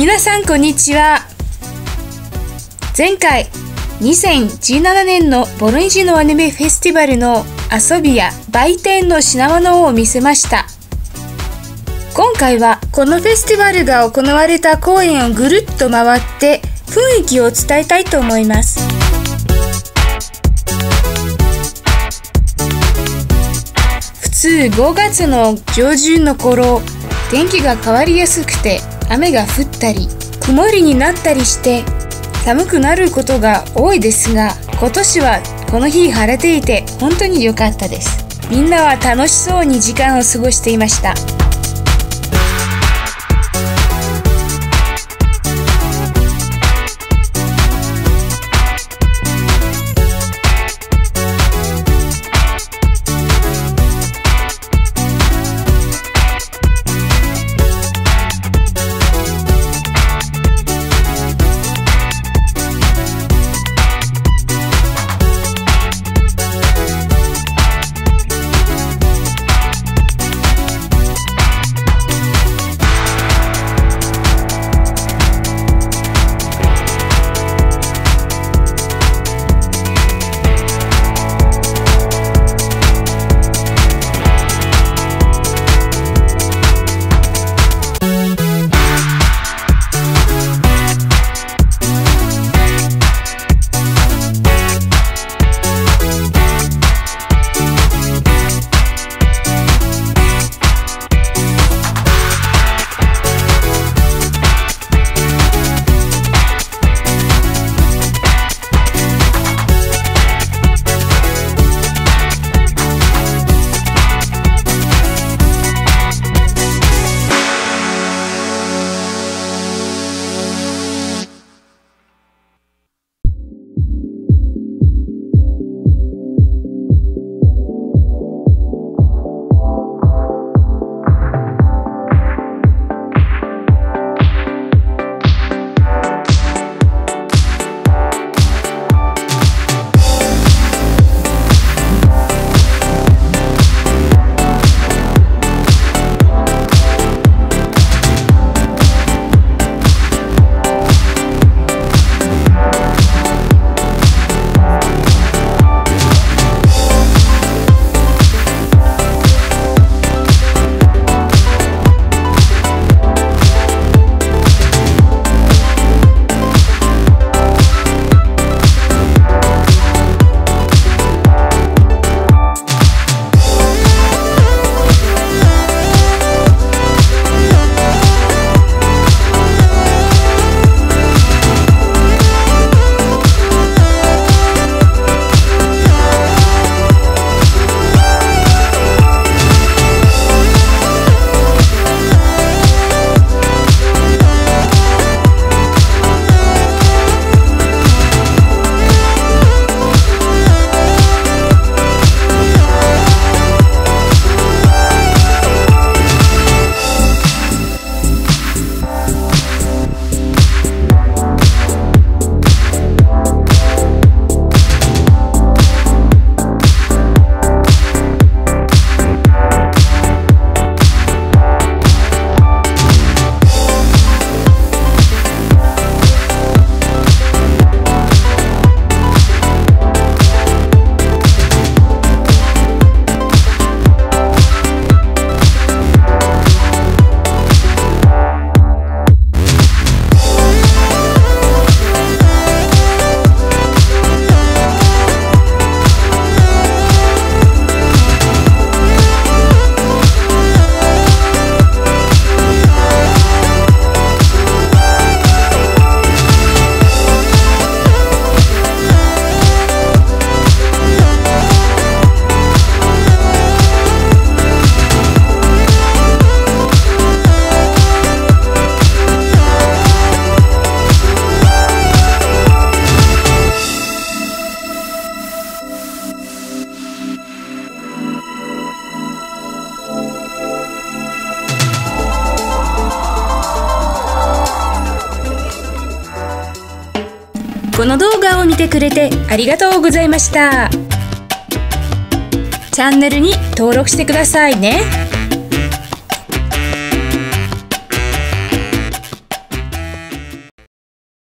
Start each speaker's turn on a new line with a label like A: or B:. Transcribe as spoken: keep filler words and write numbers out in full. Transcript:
A: 皆さんこんにちは。前回にせんじゅうななねんのボロネジのアニメフェスティバルの遊びや売店の品物を見せました。今回はこのフェスティバルが行われた公園をぐるっと回って雰囲気を伝えたいと思います。普通ごがつの上旬の頃、天気が変わりやすくて雨が降ったり曇りになったりして寒くなることが多いですが、今年はこの日晴れていて本当に良かったです。みんなは楽しそうに時間を過ごしていました。この動画を見てくれてありがとうございました。チャンネルに登録してくださいね。